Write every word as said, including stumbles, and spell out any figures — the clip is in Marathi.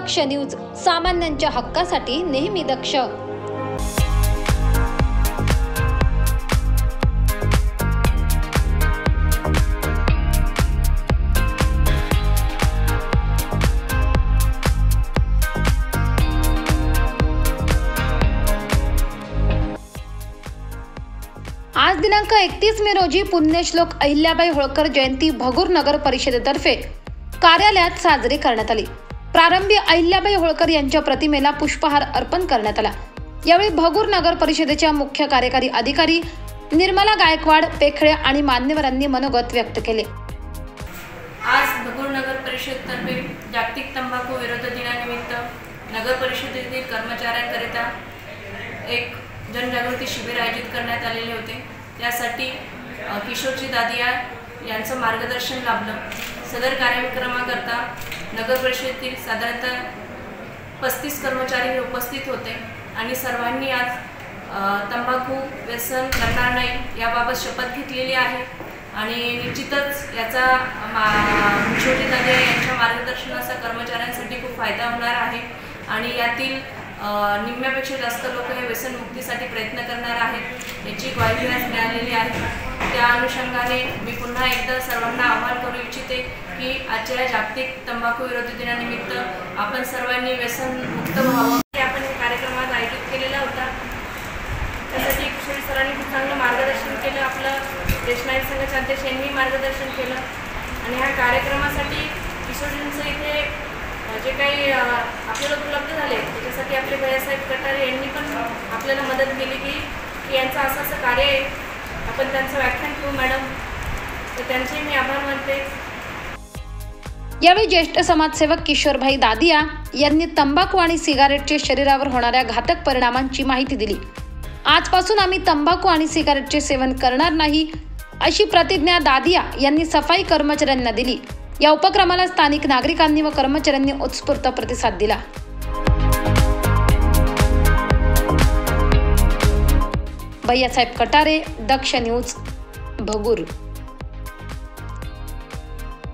दक्ष न्यूज, सामान्यांच्या हक्कासाठी नेहमी दक्ष। आज दिनांक एकतीस मे रोजी पुण्यश्लोक अहिल्याबाई होळकर जयंती भगूर नगर परिषदेतर्फे कार्यालयात साजरी करण्यात आली। प्रारंभी अहिल्याबाई होळकर यांच्या प्रतिमेला पुष्पहार अर्पण करण्यात आला। यावेळी भगूर नगर परिषदेच्या मुख्य कार्यकारी अधिकारी निर्मला गायकवाड पेखळे आणि मान्यवरांनी मनोगत व्यक्त केले। आज भगूर नगर परिषद तर्फे जागतिक तंबाखू विरोधी दिनानिमित्त नगर परिषदेतील कर्मचाऱ्यांकरिता एक जनजागृती शिबिर आयोजित करण्यात आलेले होते। त्यासाठी किशोरजी दादिया यांचं मार्गदर्शन लाभलं। सदर कार्यक्रमाकरता नगर परिषदेतील साधारणतः पस्तीस कर्मचारी उपस्थित होते आणि सर्वांनी आज तंबाखू व्यसन करणार नाही याबाबत शपथ घेतलेली आहे आणि निश्चितच याचा किशोरजी दादिया यांच्या मार्गदर्शनाचा कर्मचाऱ्यांसाठी खूप फायदा होणार आहे आणि यातील निम्म्यापेक्षा जास्त लोक हे व्यसनमुक्तीसाठी प्रयत्न करणार आहेत याची ग्वाही आज मिळालेली आहे। त्या अनुषंगाने मी पुन्हा एकदा सर्वांना आवाहन करू इच्छिते की आजच्या जागतिक तंबाखू विरोधी दिनानिमित्त आपण सर्वांनी व्यसनमुक्त व्हावं। आपण हे कार्यक्रमात आयोजित केलेला होता, त्यासाठी किशोरी सरांनी खूप चांगलं मार्गदर्शन केलं। आपलं देशनायक संघाचे अध्यक्ष यांनी मार्गदर्शन केलं आणि ह्या कार्यक्रमासाठी किशोरींचं इथे जे काही आपल्याला उपलब्ध झाले त्याच्यासाठी आपले भैयासाहेब कटारे यांनी पण आपल्याला मदत केली की की यांचं असं असं कार्य आहे, आपण त्यांचं व्याख्यान घेऊ मॅडम, तर त्यांचे मी आभार मानते। यावेळी ज्येष्ठ समाजसेवक किशोरभाई दादिया यांनी तंबाखू आणि सिगारेटचे शरीरावर होणाऱ्या घातक परिणामांची माहिती दिली। आजपासून आम्ही तंबाखू आणि सिगारेटचे सेवन करणार नाही अशी प्रतिज्ञा दादिया यांनी सफाई कर्मचाऱ्यांना दिली। या उपक्रमाला स्थानिक नागरिकांनी व कर्मचाऱ्यांनी उत्स्फूर्त प्रतिसाद दिला। भैयासाहेब कटारे, दक्ष न्यूज, भगूर।